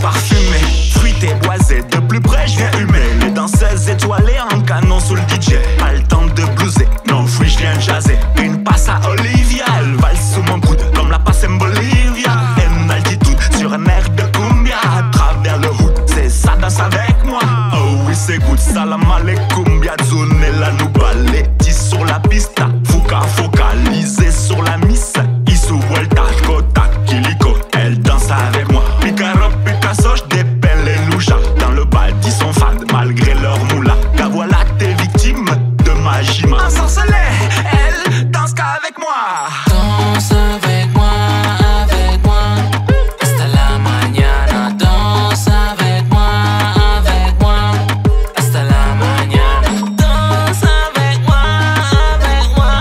parfumé, fruité, boisé. De plus près, je viens humer. Les danseuses étoilées en canon sous le DJ. Pas le temps de blouser, non, free, je viens jaser. Une passe à Olivia, elle valse sous mon coude comme la passe en Bolivia. En altitude, sur un air de cumbia. À travers le hood, c'est ça, danse avec moi. Oh oui, c'est good, salam alaikum, Biazoun et la Noubale. Sur la pista, Fouca focalisé sur la miss. Isu vuelta, Kota, Kiliko. Elle danse avec moi. Picaro, Picasso, j'dépelle les louchas. Dans le bal, ils sont fans malgré leur moula. Car voilà, t'es victime de ma gima. Ensorcelée, elle danse qu'avec moi. Danse avec moi, avec moi. Hasta la mañana. Danse avec moi, avec moi. Hasta la mañana. Danse avec moi, avec moi.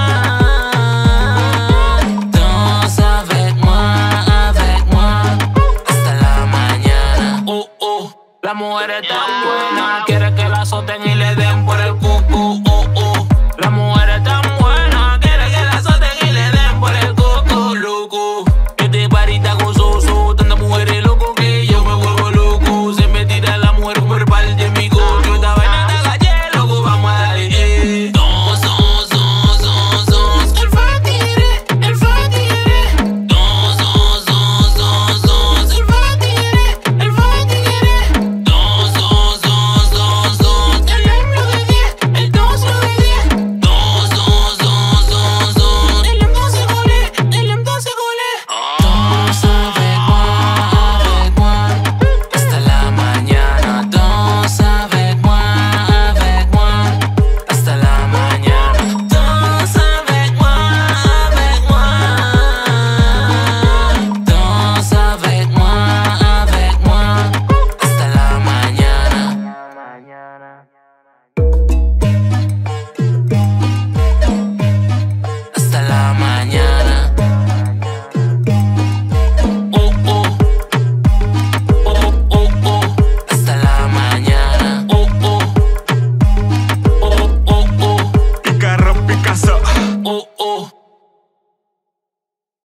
Danse avec moi, avec moi. Hasta la mañana. La mujer es tan buena, quiere que la azoten y le den